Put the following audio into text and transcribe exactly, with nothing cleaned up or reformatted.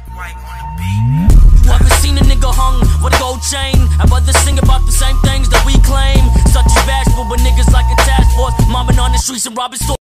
You haven't seen a nigga hung with a gold chain. I'd rather sing about the same things that we claim. Such as bashful, but niggas like a task force, mobbing on the streets and robbing stores.